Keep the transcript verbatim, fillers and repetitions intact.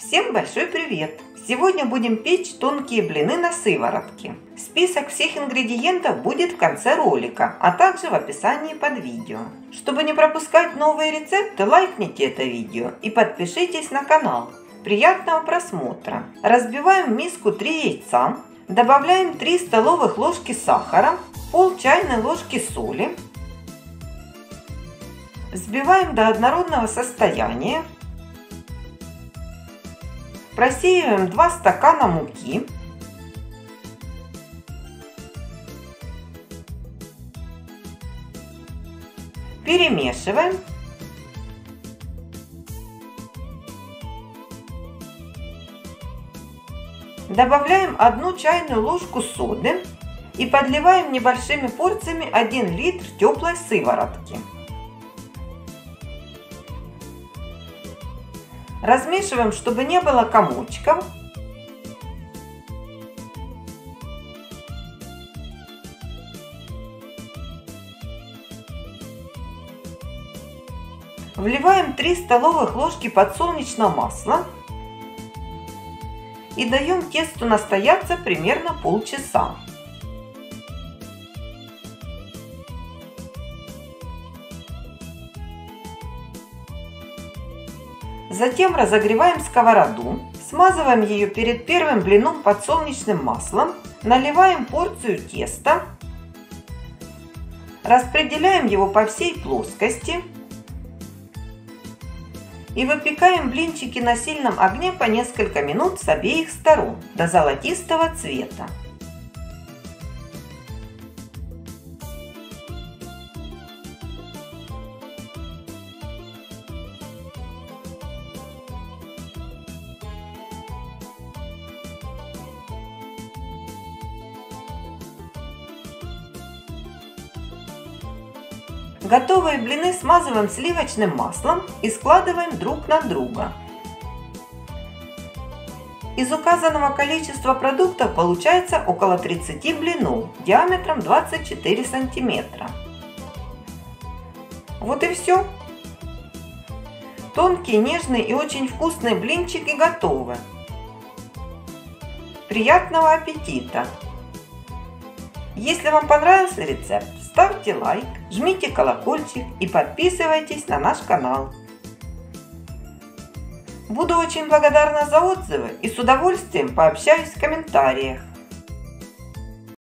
Всем большой привет! Сегодня будем печь тонкие блины на сыворотке. Список всех ингредиентов будет в конце ролика, а также в описании под видео. Чтобы не пропускать новые рецепты, лайкните это видео и подпишитесь на канал. Приятного просмотра! Разбиваем в миску три яйца, добавляем три столовых ложки сахара, пол чайной ложки соли. Взбиваем до однородного состояния. Просеиваем два стакана муки. Перемешиваем. Добавляем одну чайную ложку соды и подливаем небольшими порциями один литр теплой сыворотки. Размешиваем, чтобы не было комочков. Вливаем три столовых ложки подсолнечного масла и даем тесту настояться примерно полчаса. Затем разогреваем сковороду, смазываем ее перед первым блином подсолнечным маслом, наливаем порцию теста, распределяем его по всей плоскости и выпекаем блинчики на сильном огне по несколько минут с обеих сторон до золотистого цвета. Готовые блины смазываем сливочным маслом и складываем друг на друга. Из указанного количества продуктов получается около тридцати блинов диаметром двадцать четыре сантиметра. Вот и все. Тонкие, нежные и очень вкусные блинчики готовы. Приятного аппетита! Если вам понравился рецепт, ставьте лайк, жмите колокольчик и подписывайтесь на наш канал. Буду очень благодарна за отзывы и с удовольствием пообщаюсь в комментариях.